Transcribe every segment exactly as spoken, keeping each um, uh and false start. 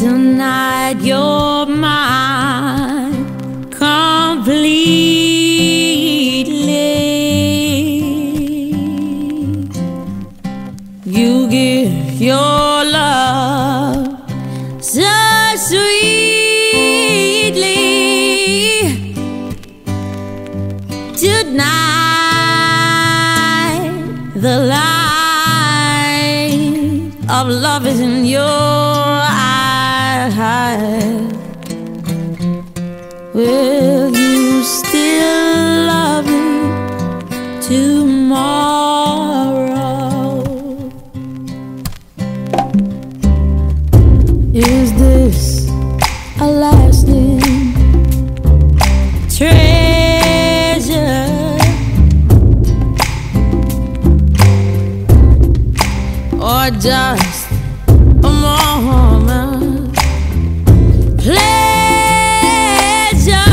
Tonight you're mine completely. You give your love so sweetly. Tonight the light of love is in your eyes. Will you still love me tomorrow? Is this a lasting treasure, or just a moment pleasure?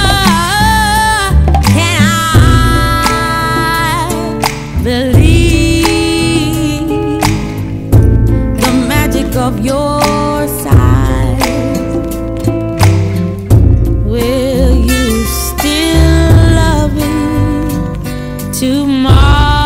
Can I believe the magic of your sight? Will you still love me tomorrow?